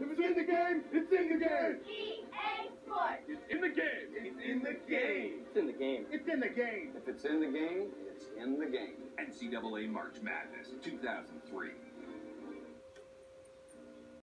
If it's in the game, it's in the game. EA Sports. It's in the game. It's in the game. It's in the game. It's in the game. If it's in the game, it's in the game. NCAA March Madness 2003.